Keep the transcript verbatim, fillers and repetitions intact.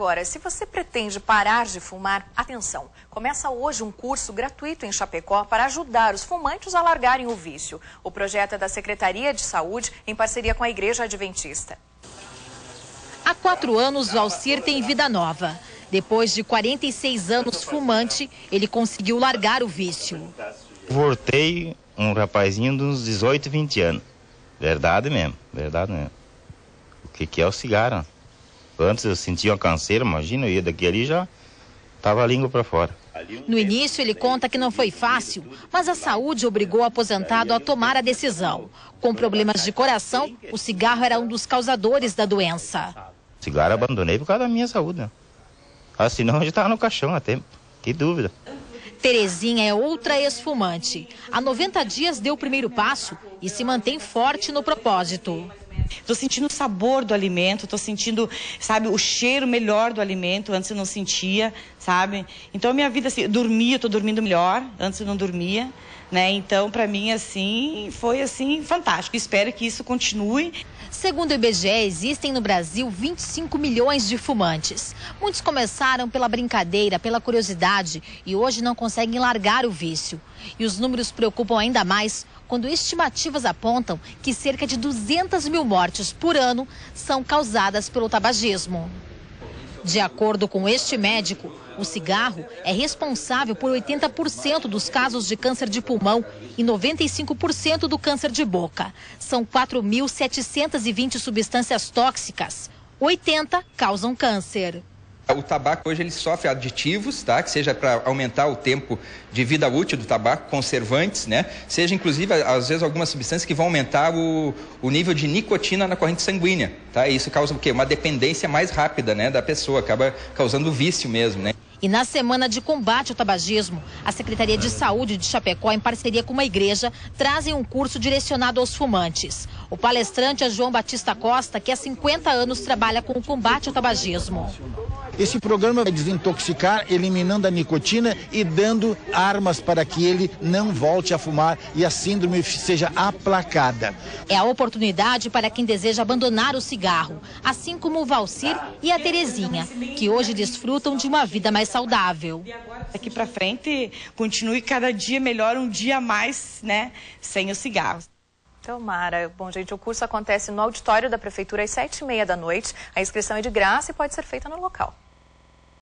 Agora, se você pretende parar de fumar, atenção, começa hoje um curso gratuito em Chapecó para ajudar os fumantes a largarem o vício. O projeto é da Secretaria de Saúde em parceria com a Igreja Adventista. Há quatro anos, Valcir tem vida nova. Depois de quarenta e seis anos fumante, ele conseguiu largar o vício. Voltei um rapazinho de uns dezoito, vinte anos. Verdade mesmo, verdade mesmo. O que, que é o cigarro? Antes eu sentia uma canseira, imagina, eu ia daqui ali já tava a língua para fora. No início ele conta que não foi fácil, mas a saúde obrigou o aposentado a tomar a decisão. Com problemas de coração, o cigarro era um dos causadores da doença. O cigarro abandonei por causa da minha saúde, né? Ah, senão eu já estava no caixão há tempo, que dúvida. Terezinha é outra ex-fumante. Há noventa dias deu o primeiro passo e se mantém forte no propósito. Estou sentindo o sabor do alimento, estou sentindo, sabe, o cheiro melhor do alimento. Antes eu não sentia, sabe? Então, a minha vida, assim, eu dormia, estou dormindo melhor. Antes eu não dormia, né? Então, para mim, assim, foi, assim, fantástico. Espero que isso continue. Segundo o I B G E, existem no Brasil vinte e cinco milhões de fumantes. Muitos começaram pela brincadeira, pela curiosidade e hoje não conseguem largar o vício. E os números preocupam ainda mais quando estimativas apontam que cerca de duzentas mil mortes por ano são causadas pelo tabagismo. De acordo com este médico, o cigarro é responsável por oitenta por cento dos casos de câncer de pulmão e noventa e cinco por cento do câncer de boca. São quatro mil setecentas e vinte substâncias tóxicas. oitenta causam câncer. O tabaco hoje ele sofre aditivos, tá? Que seja para aumentar o tempo de vida útil do tabaco, conservantes, né? Seja inclusive às vezes algumas substâncias que vão aumentar o, o nível de nicotina na corrente sanguínea, tá? E isso causa o quê? Uma dependência mais rápida, né, da pessoa, acaba causando vício mesmo, né? E na semana de combate ao tabagismo, a Secretaria de Saúde de Chapecó, em parceria com uma igreja, trazem um curso direcionado aos fumantes. O palestrante é João Batista Costa, que há cinquenta anos trabalha com o combate ao tabagismo. Esse programa vai desintoxicar, eliminando a nicotina e dando armas para que ele não volte a fumar e a síndrome seja aplacada. É a oportunidade para quem deseja abandonar o cigarro, assim como o Valcir e a Terezinha, que hoje desfrutam de uma vida mais saudável. Daqui para frente, continue cada dia melhor, um dia a mais, né, sem os cigarros. Tomara. Bom, gente, o curso acontece no auditório da Prefeitura às sete e meia da noite. A inscrição é de graça e pode ser feita no local.